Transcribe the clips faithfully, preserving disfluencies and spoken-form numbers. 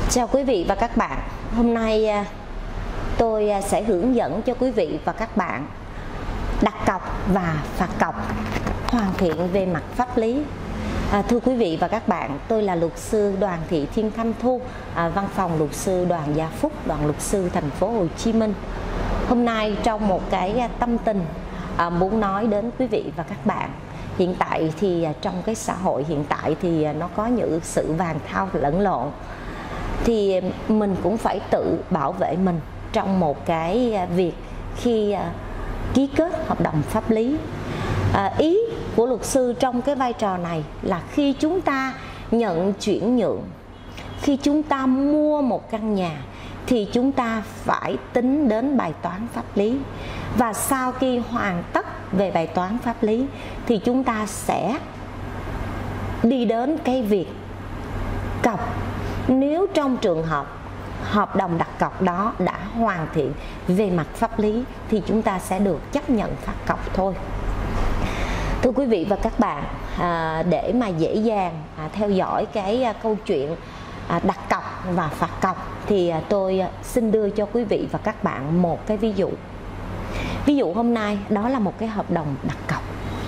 Chào quý vị và các bạn. Hôm nay tôi sẽ hướng dẫn cho quý vị và các bạn đặt cọc và phạt cọc hoàn thiện về mặt pháp lý. À, thưa quý vị và các bạn, tôi là luật sư Đoàn Thị Thiên Thanh Thu, à, văn phòng luật sư Đoàn Gia Phúc, đoàn luật sư thành phố Hồ Chí Minh. Hôm nay trong một cái tâm tình à, muốn nói đến quý vị và các bạn. Hiện tại thì trong cái xã hội hiện tại thì nó có những sự vàng thao lẫn lộn, thì mình cũng phải tự bảo vệ mình trong một cái việc khi ký kết hợp đồng pháp lý. À, ý của luật sư trong cái vai trò này là khi chúng ta nhận chuyển nhượng, khi chúng ta mua một căn nhà thì chúng ta phải tính đến bài toán pháp lý, và sau khi hoàn tất về bài toán pháp lý thì chúng ta sẽ đi đến cái việc cọc. Nếu trong trường hợp hợp đồng đặt cọc đó đã hoàn thiện về mặt pháp lý thì chúng ta sẽ được chấp nhận phạt cọc thôi. Thưa quý vị và các bạn, à, để mà dễ dàng à, theo dõi cái à, câu chuyện à, đặt cọc và phạt cọc thì à, tôi à, xin đưa cho quý vị và các bạn một cái ví dụ. Ví dụ hôm nay đó là một cái hợp đồng đặt cọc.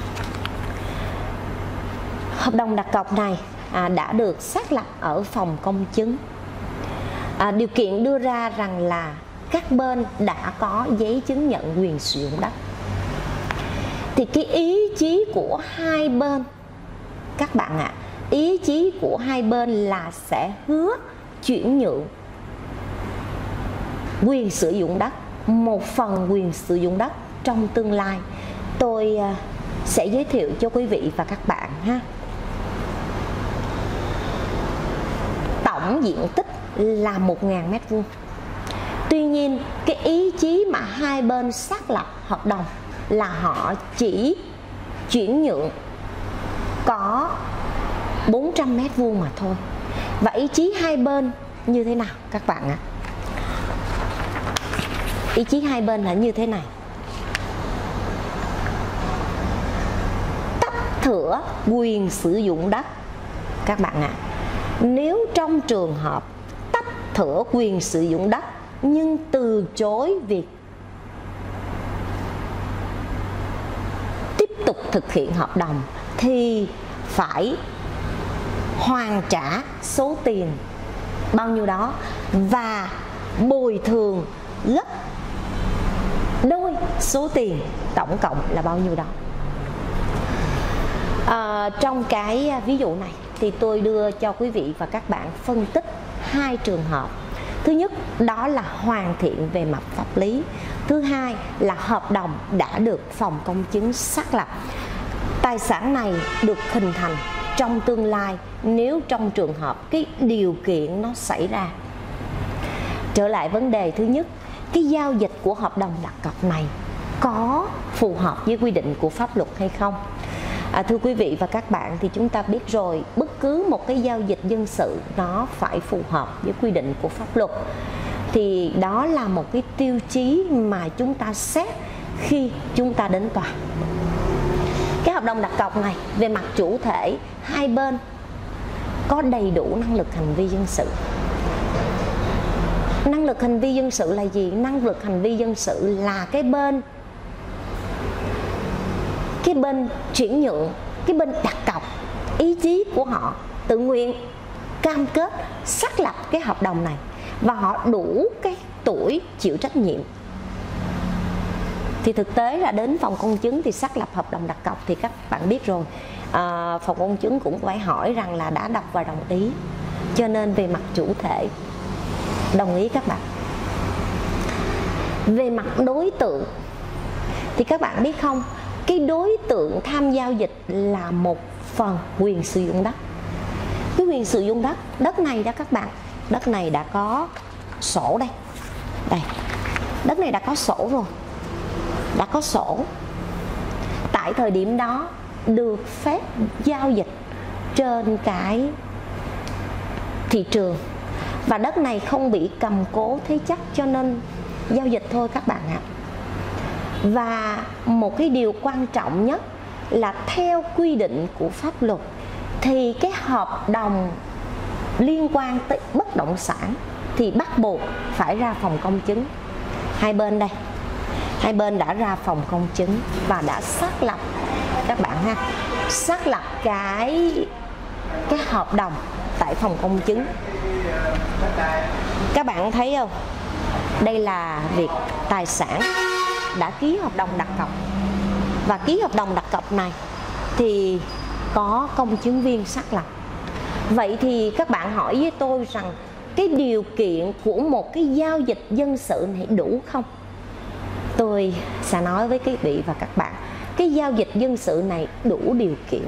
Hợp đồng đặt cọc này à, đã được xác lập ở phòng công chứng. À, điều kiện đưa ra rằng là các bên đã có giấy chứng nhận quyền sử dụng đất. Thì cái ý chí của hai bên, các bạn ạ, à, ý chí của hai bên là sẽ hứa chuyển nhượng quyền sử dụng đất, một phần quyền sử dụng đất trong tương lai. Tôi à, sẽ giới thiệu cho quý vị và các bạn ha. Tổng diện tích là một nghìn mét vuông. Tuy nhiên cái ý chí mà hai bên xác lập hợp đồng là họ chỉ chuyển nhượng có bốn trăm mét vuông mà thôi. Và ý chí hai bên như thế nào các bạn ạ? Ý chí hai bên là như thế này: tách thửa quyền sử dụng đất. Các bạn ạ, nếu trong trường hợp tách thửa quyền sử dụng đất nhưng từ chối việc tiếp tục thực hiện hợp đồng thì phải hoàn trả số tiền bao nhiêu đó và bồi thường gấp đôi số tiền tổng cộng là bao nhiêu đó. À, trong cái ví dụ này thì tôi đưa cho quý vị và các bạn phân tích hai trường hợp. Thứ nhất đó là hoàn thiện về mặt pháp lý. Thứ hai là hợp đồng đã được phòng công chứng xác lập. Tài sản này được hình thành trong tương lai nếu trong trường hợp cái điều kiện nó xảy ra. Trở lại vấn đề thứ nhất, cái giao dịch của hợp đồng đặt cọc này có phù hợp với quy định của pháp luật hay không? À, thưa quý vị và các bạn, thì chúng ta biết rồi, bất cứ một cái giao dịch dân sự nó phải phù hợp với quy định của pháp luật. Thì đó là một cái tiêu chí mà chúng ta xét khi chúng ta đến tòa. Cái hợp đồng đặt cọc này về mặt chủ thể hai bên có đầy đủ năng lực hành vi dân sự. Năng lực hành vi dân sự là gì? Năng lực hành vi dân sự là cái bên cái bên chuyển nhượng, cái bên đặt cọc, ý chí của họ tự nguyện cam kết xác lập cái hợp đồng này và họ đủ cái tuổi chịu trách nhiệm. Thì thực tế là đến phòng công chứng thì xác lập hợp đồng đặt cọc thì các bạn biết rồi, à, phòng công chứng cũng phải hỏi rằng là đã đọc và đồng ý. Cho nên về mặt chủ thể đồng ý các bạn. Về mặt đối tượng thì các bạn biết không, cái đối tượng tham giao dịch là một phần quyền sử dụng đất. Cái quyền sử dụng đất, đất này đó các bạn, đất này đã có sổ đây. Đây, đất này đã có sổ rồi. Đã có sổ. Tại thời điểm đó được phép giao dịch trên cái thị trường. Và đất này không bị cầm cố thế chấp cho nên giao dịch thôi các bạn ạ. Và một cái điều quan trọng nhất là theo quy định của pháp luật thì cái hợp đồng liên quan tới bất động sản thì bắt buộc phải ra phòng công chứng. Hai bên đây, hai bên đã ra phòng công chứng và đã xác lập các bạn ha, xác lập cái cái hợp đồng tại phòng công chứng. Các bạn thấy không? Đây là việc tài sản đã ký hợp đồng đặt cọc, và ký hợp đồng đặt cọc này thì có công chứng viên xác lập. Vậy thì các bạn hỏi với tôi rằng cái điều kiện của một cái giao dịch dân sự này đủ không? Tôi sẽ nói với quý vị và các bạn, cái giao dịch dân sự này đủ điều kiện.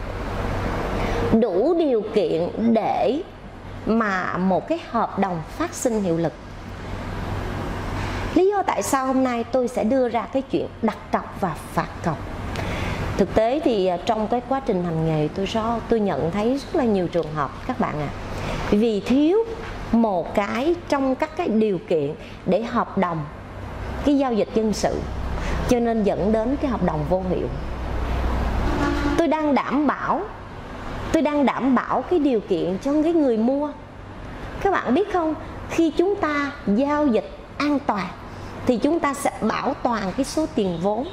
Đủ điều kiện để mà một cái hợp đồng phát sinh hiệu lực. Lý do tại sao hôm nay tôi sẽ đưa ra cái chuyện đặt cọc và phạt cọc. Thực tế thì trong cái quá trình hành nghề tôi do tôi nhận thấy rất là nhiều trường hợp các bạn ạ. À, vì thiếu một cái trong các cái điều kiện để hợp đồng cái giao dịch dân sự, cho nên dẫn đến cái hợp đồng vô hiệu. Tôi đang đảm bảo tôi đang đảm bảo cái điều kiện cho cái người mua. Các bạn biết không, khi chúng ta giao dịch an toàn thì chúng ta sẽ bảo toàn cái số tiền vốn.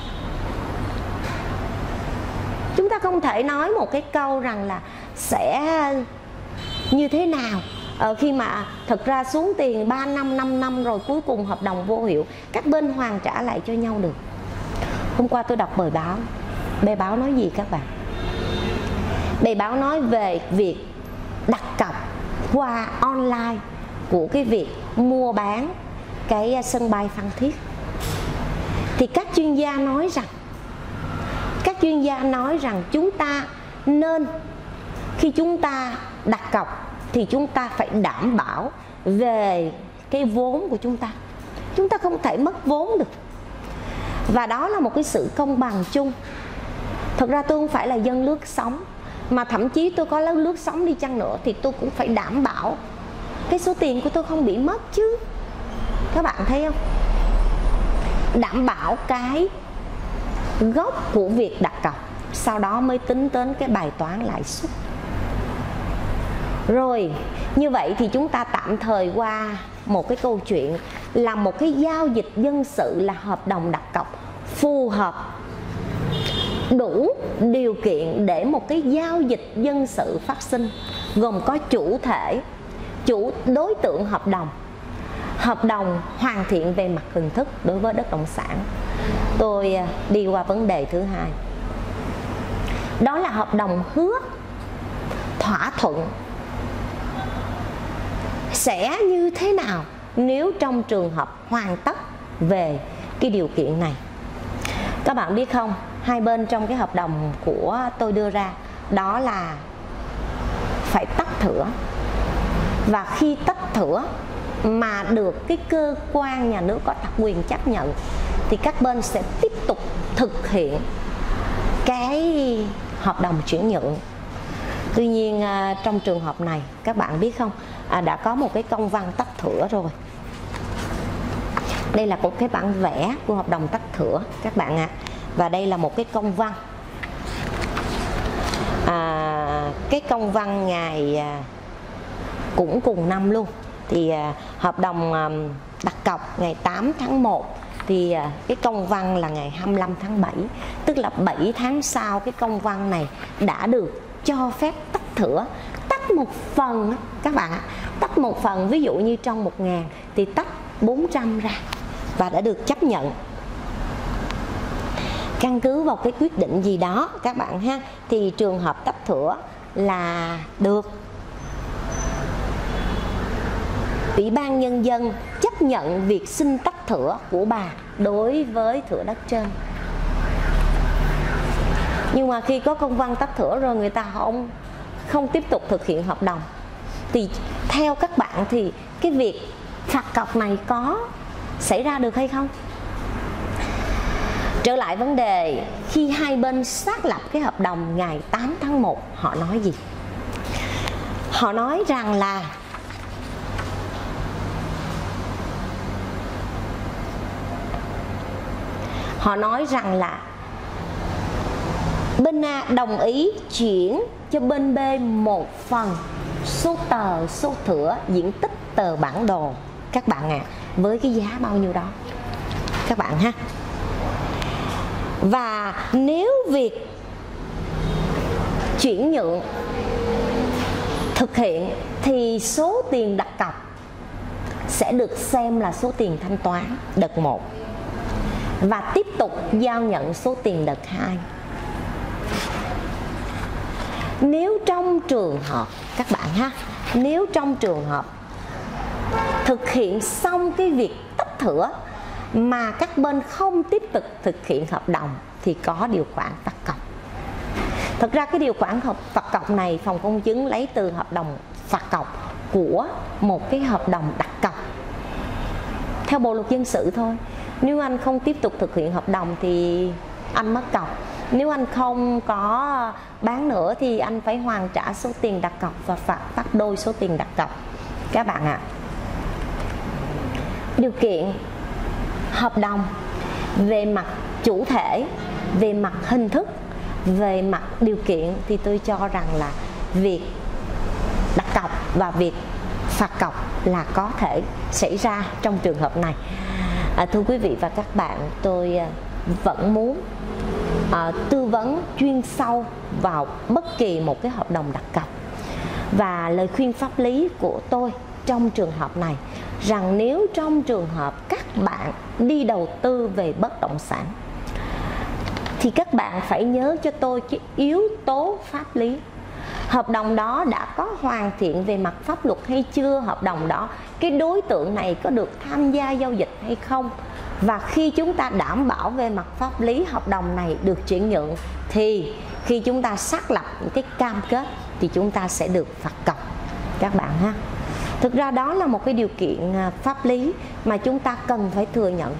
Chúng ta không thể nói một cái câu rằng là sẽ như thế nào ờ, khi mà thật ra xuống tiền ba năm, năm năm rồi cuối cùng hợp đồng vô hiệu, các bên hoàn trả lại cho nhau được. Hôm qua tôi đọc bài báo, bài báo nói gì các bạn? Bài báo nói về việc đặt cọc qua online của cái việc mua bán cái sân bay Phan Thiết. Thì các chuyên gia nói rằng các chuyên gia nói rằng chúng ta nên, khi chúng ta đặt cọc thì chúng ta phải đảm bảo về cái vốn của chúng ta. Chúng ta không thể mất vốn được. Và đó là một cái sự công bằng chung. Thật ra tôi không phải là dân lướt sóng, mà thậm chí tôi có lướt sóng đi chăng nữa thì tôi cũng phải đảm bảo cái số tiền của tôi không bị mất chứ. Các bạn thấy không? Đảm bảo cái gốc của việc đặt cọc, sau đó mới tính đến cái bài toán lãi suất. Rồi, như vậy thì chúng ta tạm thời qua một cái câu chuyện là một cái giao dịch dân sự là hợp đồng đặt cọc phù hợp, đủ điều kiện để một cái giao dịch dân sự phát sinh, gồm có chủ thể, chủ đối tượng hợp đồng, hợp đồng hoàn thiện về mặt hình thức đối với bất động sản. Tôi đi qua vấn đề thứ hai, đó là hợp đồng hứa, thỏa thuận sẽ như thế nào nếu trong trường hợp hoàn tất về cái điều kiện này. Các bạn biết không, hai bên trong cái hợp đồng của tôi đưa ra đó là phải tách thửa, và khi tách thửa mà được cái cơ quan nhà nước có thẩm quyền chấp nhận thì các bên sẽ tiếp tục thực hiện cái hợp đồng chuyển nhượng. Tuy nhiên trong trường hợp này các bạn biết không, à, đã có một cái công văn tách thửa rồi. Đây là một cái bản vẽ của hợp đồng tách thửa các bạn ạ. À. Và đây là một cái công văn, à, cái công văn ngày à, cũng cùng năm luôn. Thì à, hợp đồng à, đặt cọc ngày tám tháng một, thì à, cái công văn là ngày hai mươi lăm tháng bảy, tức là bảy tháng sau cái công văn này đã được cho phép tách thửa. Tách một phần các bạn ạ, tách một phần, ví dụ như trong một ngàn thì tách bốn trăm ra và đã được chấp nhận. Căn cứ vào cái quyết định gì đó các bạn ha, thì trường hợp tách thửa là được Ủy ban Nhân dân chấp nhận việc xin tách thửa của bà đối với thửa đất trên. Nhưng mà khi có công văn tách thửa rồi người ta không không tiếp tục thực hiện hợp đồng, thì theo các bạn thì cái việc phạt cọc này có xảy ra được hay không? Trở lại vấn đề, khi hai bên xác lập cái hợp đồng ngày tám tháng một, họ nói gì? Họ nói rằng là Họ nói rằng là bên A đồng ý chuyển cho bên B một phần số tờ, số thửa, diện tích tờ bản đồ các bạn ạ, à, với cái giá bao nhiêu đó các bạn ha. Và nếu việc chuyển nhượng thực hiện thì số tiền đặt cọc sẽ được xem là số tiền thanh toán đợt một và tiếp tục giao nhận số tiền đợt hai. Nếu trong trường hợp các bạn ha, nếu trong trường hợp thực hiện xong cái việc tách thửa mà các bên không tiếp tục thực hiện hợp đồng thì có điều khoản phạt cọc. Thực ra cái điều khoản phạt cọc này phòng công chứng lấy từ hợp đồng phạt cọc của một cái hợp đồng đặt cọc theo bộ luật dân sự thôi. Nếu anh không tiếp tục thực hiện hợp đồng thì anh mất cọc. Nếu anh không có bán nữa thì anh phải hoàn trả số tiền đặt cọc và phạt gấp đôi số tiền đặt cọc các bạn ạ. À, điều kiện hợp đồng về mặt chủ thể, về mặt hình thức, về mặt điều kiện thì tôi cho rằng là việc đặt cọc và việc phạt cọc là có thể xảy ra trong trường hợp này. À, thưa quý vị và các bạn, tôi vẫn muốn à, tư vấn chuyên sâu vào bất kỳ một cái hợp đồng đặt cọc, và lời khuyên pháp lý của tôi trong trường hợp này rằng nếu trong trường hợp các bạn đi đầu tư về bất động sản thì các bạn phải nhớ cho tôi cái yếu tố pháp lý. Hợp đồng đó đã có hoàn thiện về mặt pháp luật hay chưa? Hợp đồng đó cái đối tượng này có được tham gia giao dịch hay không? Và khi chúng ta đảm bảo về mặt pháp lý hợp đồng này được chuyển nhượng thì khi chúng ta xác lập những cái cam kết thì chúng ta sẽ được phạt cọc các bạn ha. Thực ra đó là một cái điều kiện pháp lý mà chúng ta cần phải thừa nhận.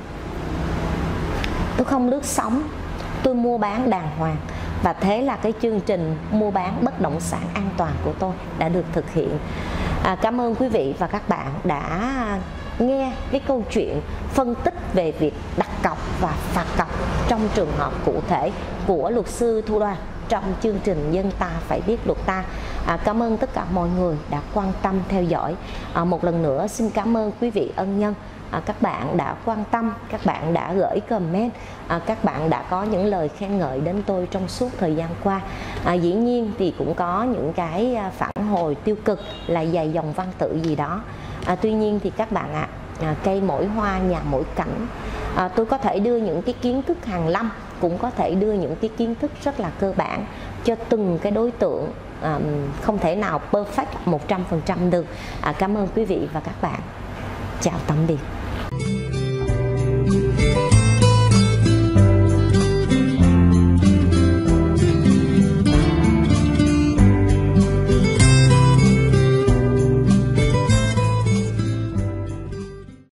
Tôi không lướt sóng, tôi mua bán đàng hoàng, và thế là cái chương trình mua bán bất động sản an toàn của tôi đã được thực hiện. À, cảm ơn quý vị và các bạn đã nghe cái câu chuyện phân tích về việc đặt cọc và phạt cọc trong trường hợp cụ thể của luật sư Thu Đoàn trong chương trình Dân Ta Phải Biết Luật Ta. À, cảm ơn tất cả mọi người đã quan tâm theo dõi. À, một lần nữa xin cảm ơn quý vị ân nhân. À, các bạn đã quan tâm, các bạn đã gửi comment, à, các bạn đã có những lời khen ngợi đến tôi trong suốt thời gian qua. À, dĩ nhiên thì cũng có những cái phản hồi tiêu cực là dài dòng văn tự gì đó. À, tuy nhiên thì các bạn ạ, à, cây mỗi hoa nhà mỗi cảnh. À, tôi có thể đưa những cái kiến thức hàn lâm, cũng có thể đưa những cái kiến thức rất là cơ bản cho từng cái đối tượng. À, không thể nào perfect một trăm phần trăm được. À, cảm ơn quý vị và các bạn. Chào tạm biệt.